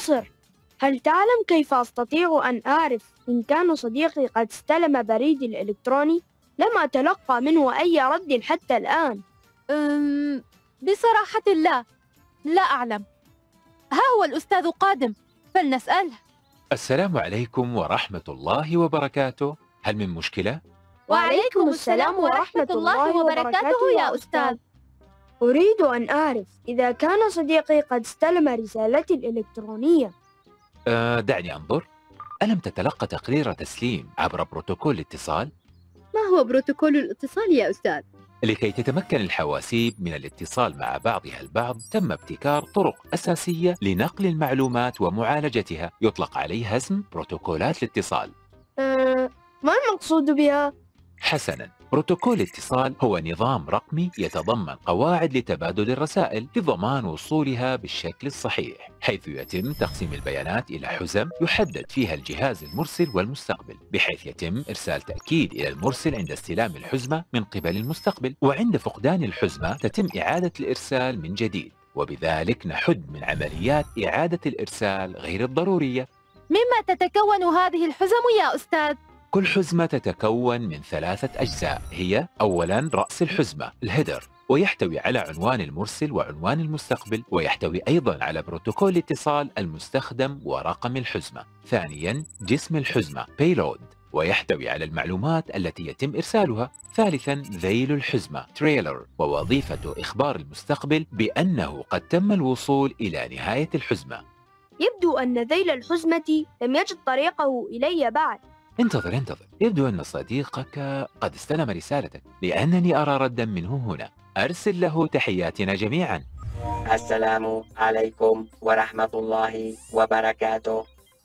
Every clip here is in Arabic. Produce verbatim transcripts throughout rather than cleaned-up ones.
ناصر، هل تعلم كيف أستطيع أن أعرف إن كان صديقي قد استلم بريدي الإلكتروني؟ لم أتلقى منه أي رد حتى الآن. أم بصراحة لا، لا أعلم. ها هو الأستاذ قادم، فلنسأله. السلام عليكم ورحمة الله وبركاته، هل من مشكلة؟ وعليكم السلام ورحمة الله وبركاته يا أستاذ. أريد أن أعرف إذا كان صديقي قد استلم رسالتي الإلكترونية. أه دعني أنظر. ألم تتلقى تقرير تسليم عبر بروتوكول الاتصال؟ ما هو بروتوكول الاتصال يا أستاذ؟ لكي تتمكن الحواسيب من الاتصال مع بعضها البعض، تم ابتكار طرق أساسية لنقل المعلومات ومعالجتها، يطلق عليها اسم بروتوكولات الاتصال. أه ما المقصود بها؟ حسناً، بروتوكول الاتصال هو نظام رقمي يتضمن قواعد لتبادل الرسائل لضمان وصولها بالشكل الصحيح، حيث يتم تقسيم البيانات إلى حزم يحدد فيها الجهاز المرسل والمستقبل، بحيث يتم إرسال تأكيد إلى المرسل عند استلام الحزمة من قبل المستقبل، وعند فقدان الحزمة تتم إعادة الإرسال من جديد، وبذلك نحد من عمليات إعادة الإرسال غير الضرورية. مما تتكون هذه الحزم يا أستاذ؟ كل حزمة تتكون من ثلاثة أجزاء، هي أولاً رأس الحزمة الهيدر، ويحتوي على عنوان المرسل وعنوان المستقبل، ويحتوي أيضاً على بروتوكول الاتصال المستخدم ورقم الحزمة. ثانياً جسم الحزمة payload، ويحتوي على المعلومات التي يتم إرسالها. ثالثاً ذيل الحزمة trailer، ووظيفة إخبار المستقبل بأنه قد تم الوصول إلى نهاية الحزمة. يبدو أن ذيل الحزمة لم يجد طريقه إلي بعد. انتظر انتظر، يبدو أن صديقك قد استلم رسالتك، لأنني أرى ردا منه هنا. أرسل له تحياتنا جميعا. السلام عليكم ورحمة الله وبركاته.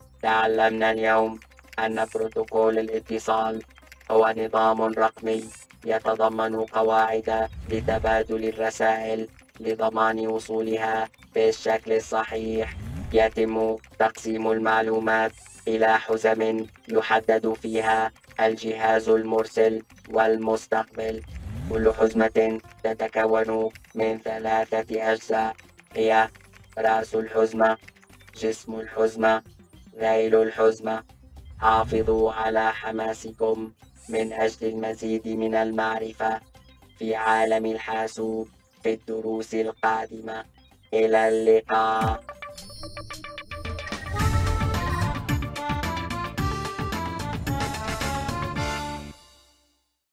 تعلمنا اليوم أن بروتوكول الاتصال هو نظام رقمي يتضمن قواعد لتبادل الرسائل لضمان وصولها بالشكل الصحيح. يتم تقسيم المعلومات إلى حزم يحدد فيها الجهاز المرسل والمستقبل. كل حزمة تتكون من ثلاثة أجزاء، هي رأس الحزمة، جسم الحزمة، ذيل الحزمة. حافظوا على حماسكم من أجل المزيد من المعرفة في عالم الحاسوب في الدروس القادمة. إلى اللقاء.